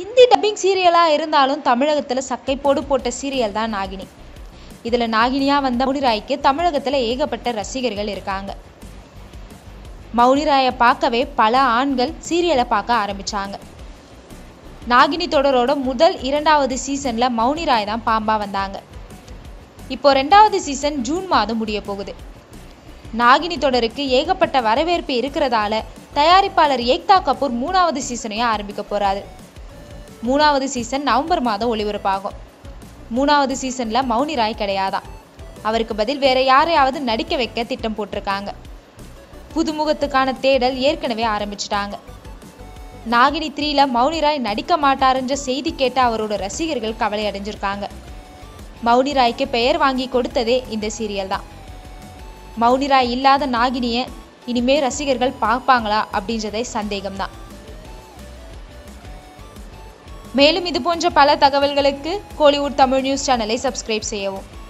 Hindi dubbing சீரியலாக இருந்தாலும் தமிழகத்தில் சக்கைப்போடு போட்ட சீரியல் தான் நாகினி. இதில் நாகினியாக வந்த மௌனிராய்க்கு தமிழகத்தில் ஏகப்பட்ட ரசிகர்கள் இருக்காங்க. மௌனிராயை பார்க்கவே பல ஆண்கள் சீரியலை பார்க்க ஆரம்பித்தாங்க. நாகினி தொடரோட முதல் 2வது சீசனில் மௌனிராய் தான் பாம்பா வந்தாங்க. இப்போ 2வது சீசன் ஜூன் மாதம் முடிய போகுது. நாகினி தொடருக்கு ஏகப்பட்ட வரவேற்பு இருக்கிறதால தயாரிப்பாளர் ஏக்தா கபூர் 3வது சீசனையும் ஆரம்பிக்க போறாரு. 3வது சீசன் நவம்பர் மாதம் ஒளிபரப்பாகும். 3வது சீசனில் மௌனிராய் கிடையாதான். அவருக்கு பதில் வேற யாரையாவது நடிக்க வைக்க திட்டம் போட்டிருக்காங்க. புதுமுகத்துக்கான தேடல் ஏற்கனவே ஆரம்பிச்சிட்டாங்க. நாகினி 3ல மௌனிராய் நடிக்க மாட்டாருன்ற செய்தி கேட்ட அவரோட ரசிகர்கள் கவலை அடைஞ்சிருக்காங்க. மௌனிராய்க்கு பெயர் வாங்கி கொடுத்ததே இந்த சீரியல் தான். மௌனிராய் இல்லாத நாகினியை இனிமே ரசிகர்கள் பார்ப்பாங்களா அப்படின்றதே சந்தேகம்தான். மேலும் இது போன்ற பல தகவல்களுக்கு கோலிவுட் தமிழ் நியூஸ் சேனலை சப்ஸ்கிரைப் செய்யவும்.